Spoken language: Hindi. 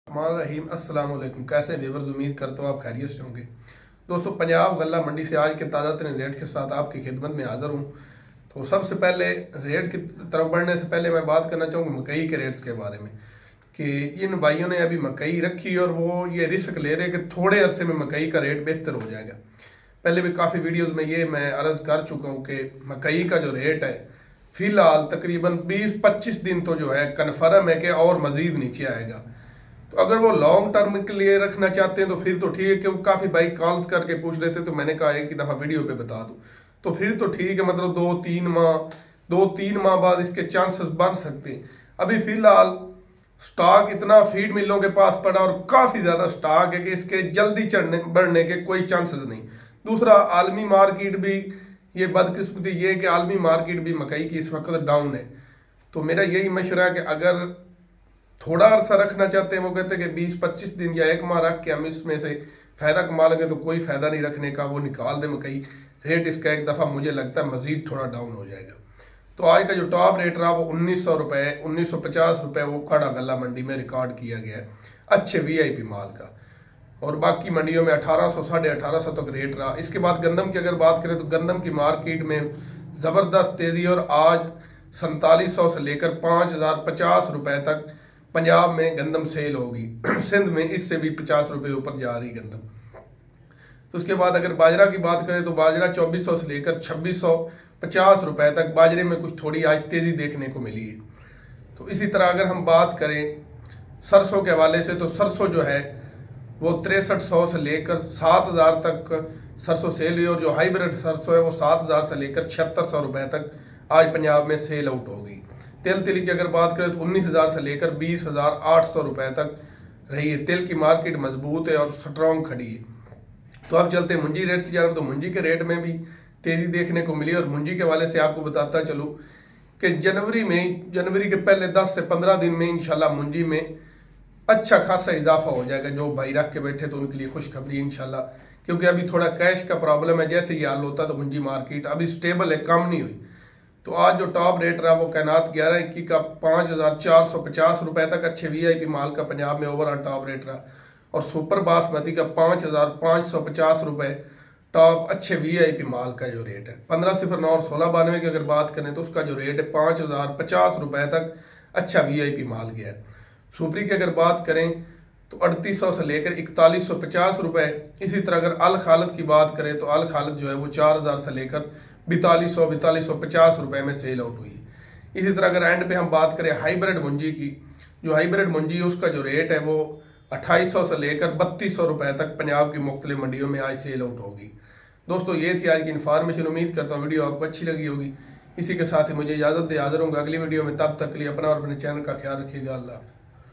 रहीम अस्सलाम वालेकुम। कैसे व्यूअर्स, उम्मीद करता हूँ आप खैरियत से होंगे। दोस्तों, पंजाब गल्ला मंडी से आज के ताज़ा तरीन रेट के साथ आपकी खिदमत में हाज़िर हूँ। तो सबसे पहले रेट की तरफ बढ़ने से पहले मैं बात करना चाहूँगा मकई के रेट्स के बारे में कि इन भाइयों ने अभी मकई रखी और वो ये रिस्क ले रहे कि थोड़े अरसे में मकई का रेट बेहतर हो जाएगा। पहले भी काफ़ी वीडियोज़ में ये मैं अर्ज़ कर चुका हूँ कि मकई का जो रेट है फ़िलहाल तकरीबन 20-25 दिन तो जो है कन्फर्म है कि और मज़ीद नीचे आएगा। तो अगर वो लॉन्ग टर्म के लिए रखना चाहते हैं तो फिर तो ठीक है, कि वो काफ़ी भाई कॉल्स करके पूछ लेते, तो मैंने कहा एक ही दफ़ा वीडियो पे बता दूं। तो फिर तो ठीक है, मतलब 2-3 माह बाद इसके चांसेस बन सकते हैं। अभी फिलहाल स्टॉक इतना फीड मिलों के पास पड़ा और काफ़ी ज़्यादा स्टॉक है कि इसके जल्दी चढ़ने बढ़ने के कोई चांसेस नहीं। दूसरा, आलमी मार्केट भी ये बदकिस्मती ये कि आलमी मार्केट भी मकई की इस वक्त डाउन है। तो मेरा यही मशवरा है कि अगर थोड़ा अरसा रखना चाहते हैं, वो कहते हैं कि 20-25 दिन या एक माह रख के हम इसमें से फायदा कमा लेंगे, तो कोई फायदा नहीं रखने का, वो निकाल दे मकई। रेट इसका एक दफ़ा मुझे लगता है मजीद थोड़ा डाउन हो जाएगा। तो आज का जो टॉप रेट रहा वो 1900 रुपये 1950 रुपये वो खड़ा गला मंडी में रिकॉर्ड किया गया है अच्छे VIP माल का। और बाकी मंडियों में 1800 1850 तक रेट रहा। इसके बाद गंदम की अगर बात करें तो गंदम की मार्केट में ज़बरदस्त तेज़ी, और आज 4700 से लेकर 5050 रुपये तक पंजाब में गंदम सेल होगी। सिंध में इससे भी 50 रुपये ऊपर जा रही गंदम। तो उसके बाद अगर बाजरा की बात करें तो बाजरा 2400 से लेकर 2650 रुपये तक बाजरे में कुछ थोड़ी आज तेज़ी देखने को मिली है। तो इसी तरह अगर हम बात करें सरसों के हवाले से, तो सरसों जो है वो 6300 से लेकर 7000 तक सरसों सेल हुई, और जो हाइब्रिड सरसों है वो 7000 से लेकर 7600 रुपये तक आज पंजाब में सेल आउट हो गई। तेल तिली की अगर बात करें तो 19,000 से लेकर 20,800 रुपये तक रही है। तेल की मार्केट मजबूत है और स्ट्रॉन्ग खड़ी है। तो अब चलते हैं मुंजी रेट की जानब। तो मुंजी के रेट में भी तेज़ी देखने को मिली, और मुंजी के वाले से आपको बताता चलूँ कि जनवरी के पहले 10 से 15 दिन में इंशाल्लाह मुंजी में अच्छा खासा इजाफा हो जाएगा। जो भाई रख के बैठे तो उनके लिए खुशखबरी इंशाल्लाह, क्योंकि अभी थोड़ा कैश का प्रॉब्लम है। जैसे ही हाल होता तो मुंजी मार्केट अभी स्टेबल है, कम नहीं हुई। तो आज जो टॉप रेट रहा वो कैनात 11-21 का 5450 रुपये तक अच्छे VIP माल का पंजाब में ओवरऑल टॉप रेट रहा, और सुपर बासमती का 5550 रुपये टॉप अच्छे VIP माल का जो रेट है। 1509 और 1692 की अगर बात करें तो उसका जो रेट है 5050 रुपये तक अच्छा VIP माल गया है। सुपरी की अगर बात करें तो 3800 से लेकर 4150 रुपये। इसी तरह अगर अल खालद की बात करें तो अल खालद जो है वो 4000 से लेकर 4250 रुपये में सेल आउट हुई। इसी तरह अगर एंड पे हम बात करें हाइब्रिड मुंजी की, जो हाइब्रिड मुंजी है उसका जो रेट है वो 2800 से लेकर 3200 रुपये तक पंजाब की मुख्तलिफ मंडियों में आज सेल आउट होगी। दोस्तों, ये थी आज की इन्फॉर्मेशन। उम्मीद करता हूँ वीडियो आपको अच्छी लगी होगी। इसी के साथ ही मुझे इजाज़त दे, हाज़िर होंगे अगली वीडियो में। तब तक के लिए अपना और अपने चैनल का ख्याल रखिएगा। अल्लाह।